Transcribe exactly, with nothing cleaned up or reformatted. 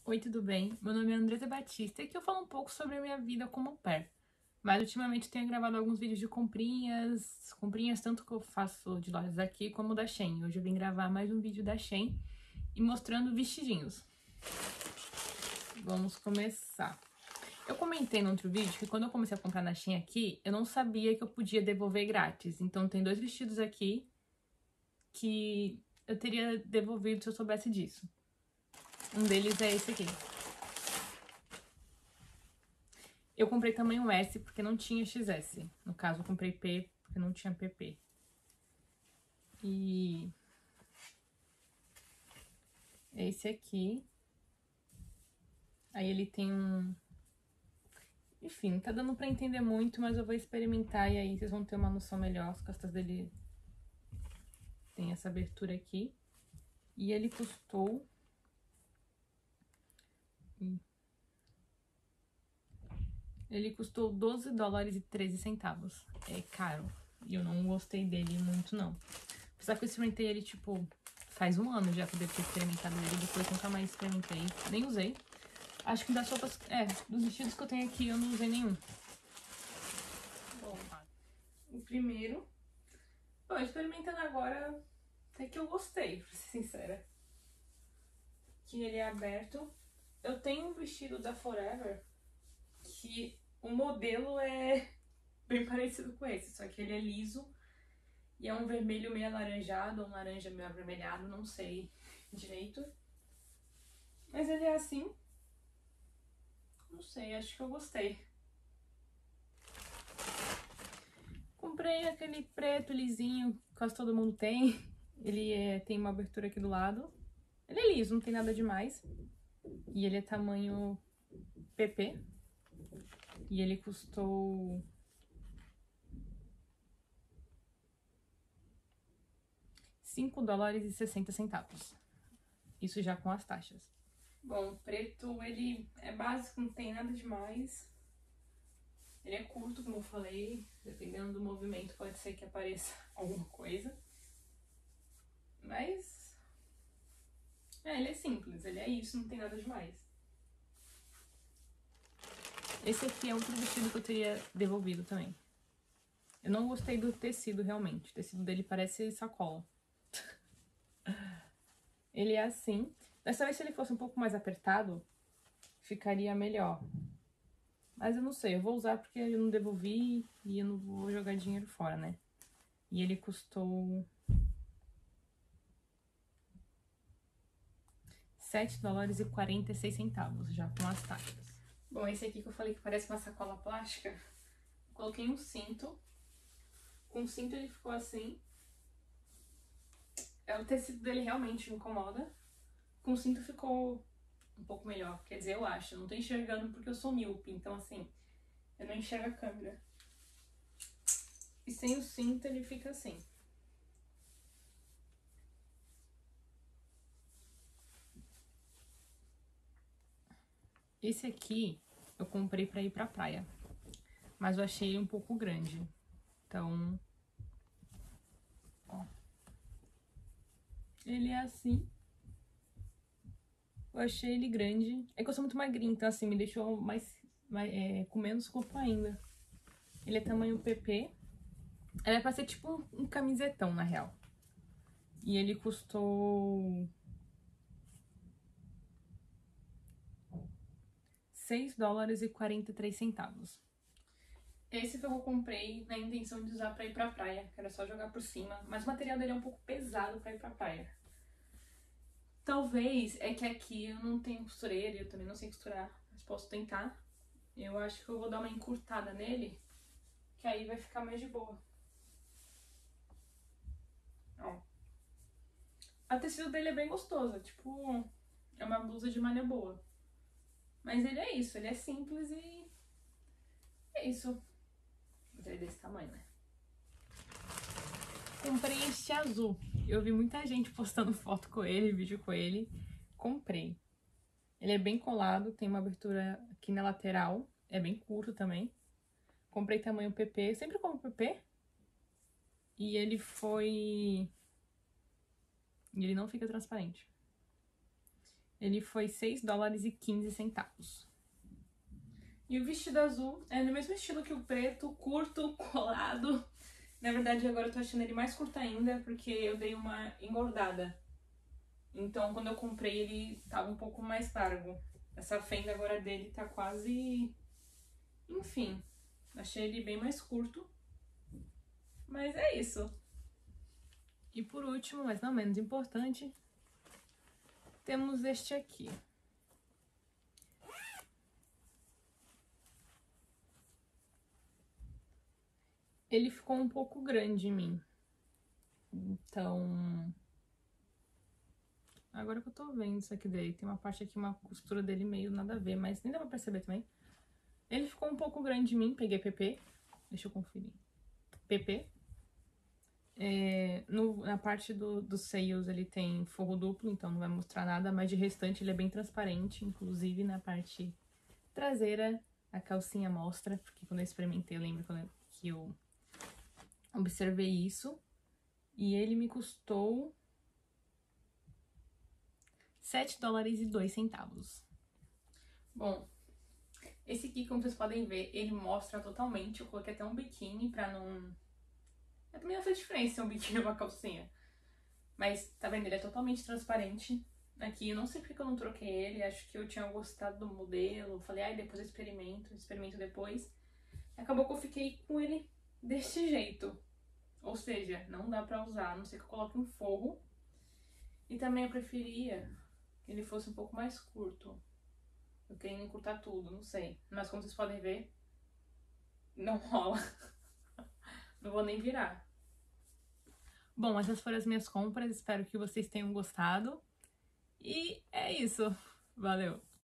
Oi, tudo bem? Meu nome é Andresa Batista e aqui eu falo um pouco sobre a minha vida como au pair. Mas ultimamente eu tenho gravado alguns vídeos de comprinhas, comprinhas tanto que eu faço de lojas aqui como da Shein. Hoje eu vim gravar mais um vídeo da Shein e mostrando vestidinhos. Vamos começar. Eu comentei no outro vídeo que quando eu comecei a comprar na Shein aqui, eu não sabia que eu podia devolver grátis. Então tem dois vestidos aqui que eu teria devolvido se eu soubesse disso. Um deles é esse aqui. Eu comprei tamanho S porque não tinha X S. No caso, eu comprei P porque não tinha P P. E esse aqui. Aí ele tem um... Enfim, não tá dando pra entender muito, mas eu vou experimentar e aí vocês vão ter uma noção melhor. As costas dele tem essa abertura aqui. E ele custou... Ele custou doze dólares e treze centavos. É caro. E eu não gostei dele muito, não. Apesar que eu experimentei ele, tipo, faz um ano já que eu devo ter experimentado ele. Depois nunca mais experimentei. Nem usei. Acho que das roupas... É, dos vestidos que eu tenho aqui, eu não usei nenhum. Bom, o primeiro... Bom, experimentando agora, até que eu gostei, pra ser sincera. Que ele é aberto. Eu tenho um vestido da Forever que o modelo é bem parecido com esse, só que ele é liso e é um vermelho meio alaranjado, um laranja meio avermelhado, não sei direito. Mas ele é assim. Não sei, acho que eu gostei. Comprei aquele preto lisinho que quase todo mundo tem. Ele é, tem uma abertura aqui do lado. Ele é liso, não tem nada demais. E ele é tamanho P P. E ele custou... cinco dólares e sessenta centavos. Isso já com as taxas. Bom, o preto, ele é básico, não tem nada demais. Ele é curto, como eu falei. Dependendo do movimento, pode ser que apareça alguma coisa. Mas... É, ele é simples, ele é isso, não tem nada demais. Esse aqui é outro vestido que eu teria devolvido também. Eu não gostei do tecido, realmente. O tecido dele parece sacola. Ele é assim. Dessa vez, se ele fosse um pouco mais apertado, ficaria melhor. Mas eu não sei, eu vou usar porque eu não devolvi e eu não vou jogar dinheiro fora, né? E ele custou... sete dólares e quarenta e seis centavos, já com as taxas. Bom, esse aqui que eu falei que parece uma sacola plástica, coloquei um cinto. Com o cinto ele ficou assim. É, o tecido dele realmente me incomoda. Com o cinto ficou um pouco melhor, quer dizer, eu acho. Eu não tô enxergando porque eu sou míope, então assim, eu não enxergo a câmera. E sem o cinto ele fica assim. Esse aqui eu comprei pra ir pra praia, mas eu achei ele um pouco grande. Então, ó. Ele é assim. Eu achei ele grande. É que eu sou muito magrinha, então assim, me deixou mais, mais é, com menos corpo ainda. Ele é tamanho P P. Ele é pra ser tipo um, um camisetão, na real. E ele custou... seis dólares e quarenta e três centavos. Esse que eu comprei na intenção de usar pra ir pra praia, que era só jogar por cima. Mas o material dele é um pouco pesado pra ir pra praia. Talvez é que aqui eu não tenho costureira, eu também não sei costurar, mas posso tentar. Eu acho que eu vou dar uma encurtada nele, que aí vai ficar mais de boa. Ó. A tecido dele é bem gostoso, tipo, é uma blusa de malha boa. Mas ele é isso, ele é simples e é isso. Mas ele é desse tamanho, né? Comprei este azul. Eu vi muita gente postando foto com ele, vídeo com ele. Comprei. Ele é bem colado, tem uma abertura aqui na lateral. É bem curto também. Comprei tamanho P P, sempre como P P. E ele foi... E ele não fica transparente. Ele foi seis dólares e quinze centavos. E o vestido azul é no mesmo estilo que o preto, curto, colado. Na verdade, agora eu tô achando ele mais curto ainda, porque eu dei uma engordada. Então, quando eu comprei, ele tava um pouco mais largo. Essa fenda agora dele tá quase... Enfim, achei ele bem mais curto. Mas é isso. E por último, mas não menos importante, temos este aqui. Ele ficou um pouco grande em mim. Então... Agora que eu tô vendo isso aqui dele, tem uma parte aqui, uma costura dele meio nada a ver, mas nem dá pra perceber também. Ele ficou um pouco grande em mim, peguei P P. Deixa eu conferir. P P. É, no, na parte do, dos seios ele tem forro duplo, então não vai mostrar nada, mas de restante ele é bem transparente, inclusive na parte traseira a calcinha mostra, porque quando eu experimentei eu lembro quando eu, que eu observei isso. E ele me custou sete dólares e dois centavos. Bom, esse aqui, como vocês podem ver, ele mostra totalmente. Eu coloquei até um biquíni pra não... É, também não faz diferença se é um biquíni ou uma calcinha. Mas, tá vendo? Ele é totalmente transparente. Aqui, eu não sei porque que eu não troquei ele. Acho que eu tinha gostado do modelo. Falei, ai, depois eu experimento. Experimento depois. Acabou que eu fiquei com ele desse jeito. Ou seja, não dá pra usar, a não ser que eu coloque um forro. E também eu preferia que ele fosse um pouco mais curto. Eu queria encurtar tudo, não sei. Mas como vocês podem ver, não rola. Não vou nem virar. Bom, essas foram as minhas compras. Espero que vocês tenham gostado. E é isso. Valeu!